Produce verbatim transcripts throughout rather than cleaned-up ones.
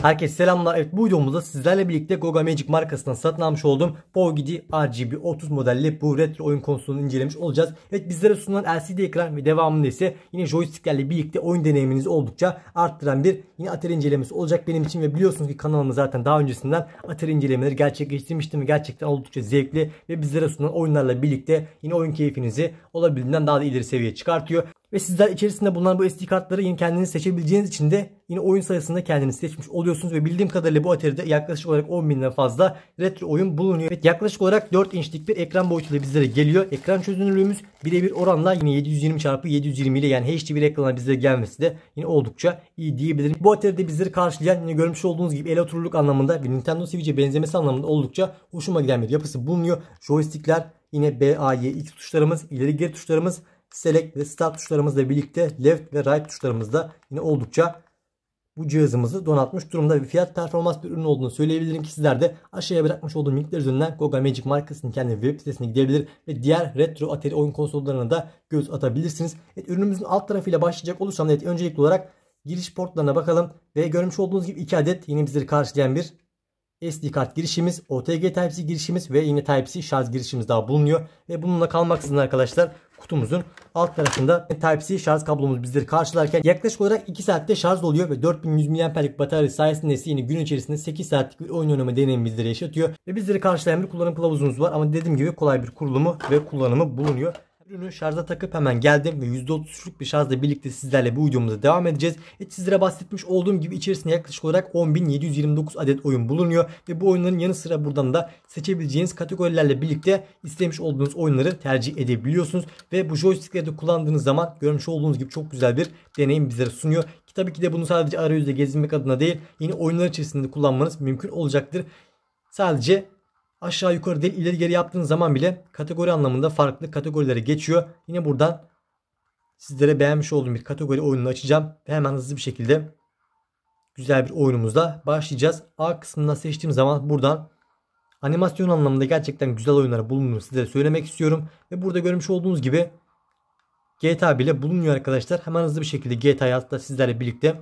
Herkese selamlar. Evet, bu videomuzda sizlerle birlikte Goga Magic markasından satın almış olduğum PoGidi R G B otuz modelli bu retro oyun konsolunu incelemiş olacağız. Evet, bizlere sunulan L C D ekran ve devamında ise yine joysticklerle birlikte oyun deneyiminizi oldukça arttıran bir yine Atari incelemesi olacak benim için. Ve biliyorsunuz ki kanalımda zaten daha öncesinden Atari incelemeleri gerçekleştirmiştim ve gerçekten oldukça zevkli ve bizlere sunulan oyunlarla birlikte yine oyun keyfinizi olabildiğinden daha da ileri seviyeye çıkartıyor. Ve sizler içerisinde bulunan bu S D kartları yine kendiniz seçebileceğiniz için de yine oyun sayısında kendiniz seçmiş oluyorsunuz. Ve bildiğim kadarıyla bu Atari'de yaklaşık olarak on binden fazla retro oyun bulunuyor. Evet, yaklaşık olarak dört inçlik bir ekran boyutuyla bizlere geliyor. Ekran çözünürlüğümüz birebir oranla yine yedi yüz yirmi çarpı yedi yüz yirmi ile yani H D bir ekrana bizlere gelmesi de yine oldukça iyi diyebilirim. Bu Atari'de bizleri karşılayan yine görmüş olduğunuz gibi el otururluk anlamında bir Nintendo Switch'e benzemesi anlamında oldukça hoşuma giden bir yapısı bulunuyor. Joystickler yine B, A, Y, X tuşlarımız, ileri geri tuşlarımız, Select ve Start tuşlarımızla birlikte Left ve Right tuşlarımız da yine oldukça bu cihazımızı donatmış durumda. Ve fiyat performans bir ürün olduğunu söyleyebilirim ki sizler de aşağıya bırakmış olduğum linkler üzerinden Goga Magic markasının kendi web sitesine gidebilir ve diğer retro Atari oyun konsollarına da göz atabilirsiniz. Evet, ürünümüzün alt tarafıyla başlayacak olursam evet, öncelikli olarak giriş portlarına bakalım ve görmüş olduğunuz gibi iki adet yine bizleri karşılayan bir S D kart girişimiz, O T G Type-C girişimiz ve yine Type-C şarj girişimiz daha bulunuyor. Ve bununla kalmaksızın arkadaşlar kutumuzun alt tarafında Type-C şarj kablomuz bizleri karşılarken yaklaşık olarak iki saatte şarj oluyor ve dört bin yüz miliamperlik batarya sayesinde ise yine gün içerisinde sekiz saatlik bir oyun oynama deneyimi bizleri yaşatıyor. Ve bizleri karşılayan bir kullanım kılavuzumuz var ama dediğim gibi kolay bir kurulumu ve kullanımı bulunuyor. Ürünü şarja takıp hemen geldim ve yüzde otuz üçlük bir şarjla birlikte sizlerle bu videomuza devam edeceğiz. Evet, sizlere bahsetmiş olduğum gibi içerisinde yaklaşık olarak on bin yedi yüz yirmi dokuz adet oyun bulunuyor. Ve bu oyunların yanı sıra buradan da seçebileceğiniz kategorilerle birlikte istemiş olduğunuz oyunları tercih edebiliyorsunuz. Ve bu joystickleri de kullandığınız zaman görmüş olduğunuz gibi çok güzel bir deneyim bizlere sunuyor. Ki tabii ki de bunu sadece arayüzde gezinmek adına değil, yine oyunlar içerisinde kullanmanız mümkün olacaktır. Sadece aşağı yukarı değil, ileri geri yaptığınız zaman bile kategori anlamında farklı kategorilere geçiyor. Yine buradan sizlere beğenmiş olduğum bir kategori oyununu açacağım ve hemen hızlı bir şekilde güzel bir oyunumuzla başlayacağız. A kısmından seçtiğim zaman buradan animasyon anlamında gerçekten güzel oyunlar bulunduğunu sizlere söylemek istiyorum. Ve burada görmüş olduğunuz gibi G T A bile bulunuyor arkadaşlar. Hemen hızlı bir şekilde G T A'yı hatta sizlerle birlikte.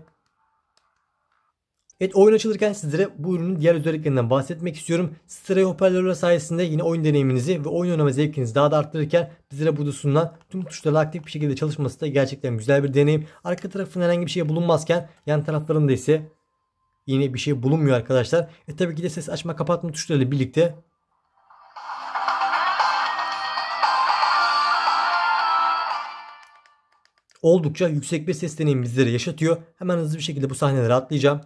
Evet, oyun açılırken sizlere bu ürünün diğer özelliklerinden bahsetmek istiyorum. Stereo hoparlörler sayesinde yine oyun deneyiminizi ve oyun oynama zevkinizi daha da arttırırken bizlere burada sunulan tüm tuşlarla aktif bir şekilde çalışması da gerçekten güzel bir deneyim. Arka tarafında herhangi bir şey bulunmazken yan taraflarında ise yine bir şey bulunmuyor arkadaşlar. E tabii ki de ses açma kapatma tuşlarıyla birlikte oldukça yüksek bir ses deneyimi bizlere yaşatıyor. Hemen hızlı bir şekilde bu sahneleri atlayacağım.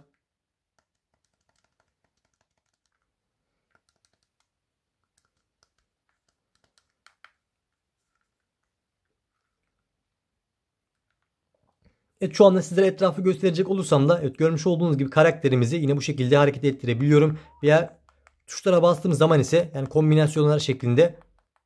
Evet, şu anda sizlere etrafı gösterecek olursam da evet, görmüş olduğunuz gibi karakterimizi yine bu şekilde hareket ettirebiliyorum. Veya tuşlara bastığımız zaman ise yani kombinasyonlar şeklinde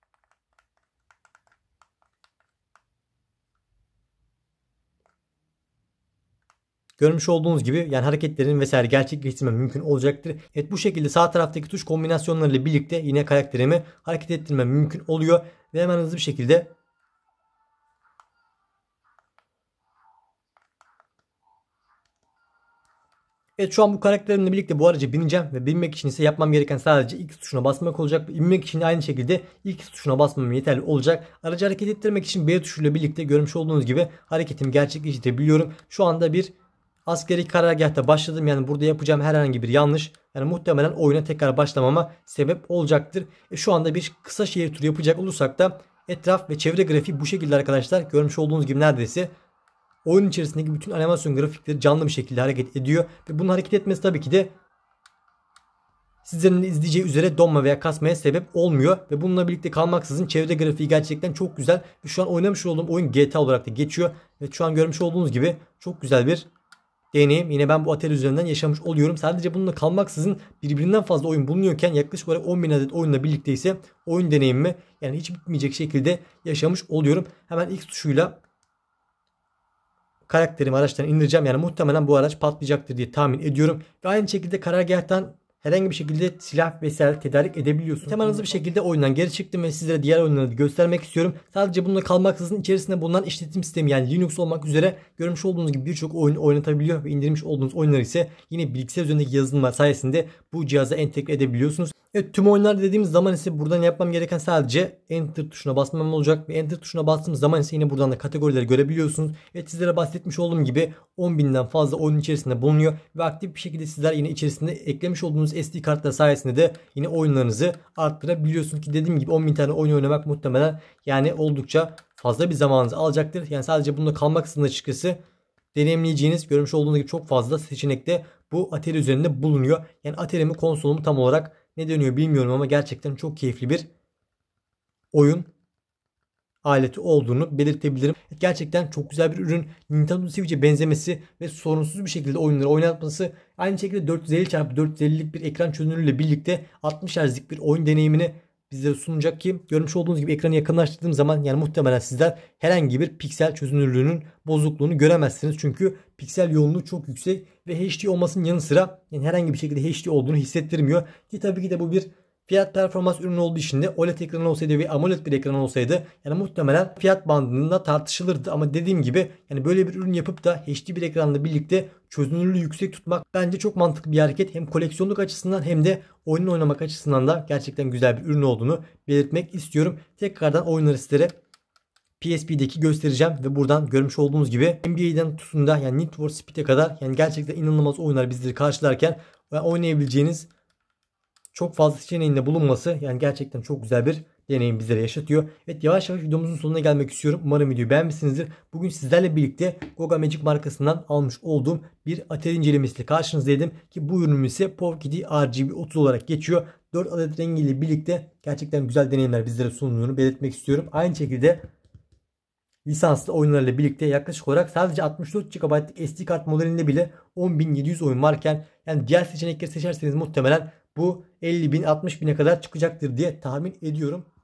görmüş olduğunuz gibi yani hareketlerin vesaire gerçekleştirme mümkün olacaktır. Evet, bu şekilde sağ taraftaki tuş kombinasyonlarıyla birlikte yine karakterimi hareket ettirme mümkün oluyor. Ve hemen hızlı bir şekilde evet, şu an bu karakterimle birlikte bu araca bineceğim ve binmek için ise yapmam gereken sadece X tuşuna basmak olacak. İnmek için de aynı şekilde X tuşuna basmam yeterli olacak. Aracı hareket ettirmek için B tuşuyla birlikte görmüş olduğunuz gibi hareketimi gerçekleştirebiliyorum. Şu anda bir askeri karargahta başladım. Yani burada yapacağım herhangi bir yanlış yani muhtemelen oyuna tekrar başlamama sebep olacaktır. E şu anda bir kısa şehir turu yapacak olursak da etraf ve çevre grafiği bu şekilde arkadaşlar. Görmüş olduğunuz gibi neredeyse oyun içerisindeki bütün animasyon grafikleri canlı bir şekilde hareket ediyor. Ve bunun hareket etmesi tabii ki de sizlerin de izleyeceği üzere donma veya kasmaya sebep olmuyor. Ve bununla birlikte kalmaksızın çevre grafiği gerçekten çok güzel. Ve şu an oynamış olduğum oyun G T A olarak da geçiyor. Ve şu an görmüş olduğunuz gibi çok güzel bir deneyim yine ben bu Atari üzerinden yaşamış oluyorum. Sadece bununla kalmaksızın birbirinden fazla oyun bulunuyorken yaklaşık olarak on bin adet oyunla birlikte ise oyun deneyimimi yani hiç bitmeyecek şekilde yaşamış oluyorum. Hemen X tuşuyla karakterimi araçtan indireceğim. Yani muhtemelen bu araç patlayacaktır diye tahmin ediyorum. Ve aynı şekilde karargahtan herhangi bir şekilde silah vesaire tedarik edebiliyorsunuz. Hemen hızlı bir şekilde oyundan geri çıktım ve sizlere diğer oyunları da göstermek istiyorum. Sadece bununla kalmaksızın içerisinde bulunan işletim sistemi yani Linux olmak üzere görmüş olduğunuz gibi birçok oyun oynatabiliyor ve indirmiş olduğunuz oyunları ise yine bilgisayar üzerindeki yazılımlar sayesinde bu cihaza entegre edebiliyorsunuz. Evet, tüm oyunlar dediğimiz zaman ise buradan yapmam gereken sadece Enter tuşuna basmam olacak ve Enter tuşuna bastığımız zaman ise yine buradan da kategorileri görebiliyorsunuz. Evet, sizlere bahsetmiş olduğum gibi on binden fazla oyun içerisinde bulunuyor ve aktif bir şekilde sizler yine içerisinde eklemiş olduğunuz S D kartlar sayesinde de yine oyunlarınızı arttırabiliyorsunuz ki dediğim gibi on bin tane oyun oynamak muhtemelen yani oldukça fazla bir zamanınızı alacaktır. Yani sadece bunda kalmaksızın açıkçası deneyimleyeceğiniz görmüş olduğunuz gibi çok fazla seçenekte bu Atari üzerinde bulunuyor. Yani Atari mi konsol mu tam olarak ne dönüyor bilmiyorum ama gerçekten çok keyifli bir oyun aleti olduğunu belirtebilirim. Gerçekten çok güzel bir ürün. Nintendo Switch'e benzemesi ve sorunsuz bir şekilde oyunları oynatması, aynı şekilde dört yüz elli çarpı dört yüz ellilik bir ekran çözünürlüğüyle birlikte altmış hertzlik bir oyun deneyimini bizlere sunacak ki görmüş olduğunuz gibi ekranı yakınlaştırdığım zaman yani muhtemelen sizler herhangi bir piksel çözünürlüğünün bozukluğunu göremezsiniz. Çünkü piksel yoğunluğu çok yüksek ve H D olmasının yanı sıra yani herhangi bir şekilde H D olduğunu hissettirmiyor. Ki tabii ki de bu bir fiyat performans ürünü olduğu için de O L E D ekranı olsaydı ve AMOLED bir ekran olsaydı yani muhtemelen fiyat bandında tartışılırdı. Ama dediğim gibi yani böyle bir ürün yapıp da H D bir ekranla birlikte çözünürlüğü yüksek tutmak bence çok mantıklı bir hareket. Hem koleksiyonluk açısından hem de oyun oynamak açısından da gerçekten güzel bir ürün olduğunu belirtmek istiyorum. Tekrardan oyunları sizlere P S P'deki göstereceğim ve buradan görmüş olduğunuz gibi N B A'den tutun da yani Need for Speed'e kadar yani gerçekten inanılmaz oyunlar bizleri karşılarken ve oynayabileceğiniz çok fazla seçeneğinde bulunması yani gerçekten çok güzel bir deneyim bizlere yaşatıyor. Evet, yavaş yavaş videomuzun sonuna gelmek istiyorum. Umarım videoyu beğenmişsinizdir. Bugün sizlerle birlikte Goga Magic markasından almış olduğum bir Atari incelemesiyle karşınızdaydım. Ki bu ürünüm ise PovGidi R G B otuz olarak geçiyor. dört adet rengiyle birlikte gerçekten güzel deneyimler bizlere sunduğunu belirtmek istiyorum. Aynı şekilde lisanslı oyunlarla birlikte yaklaşık olarak sadece altmış dört gigabaytlık S D kart modelinde bile on bin yedi yüz oyun varken yani diğer seçenekleri seçerseniz muhtemelen bu elli bin altmış bine kadar çıkacaktır diye tahmin ediyorum.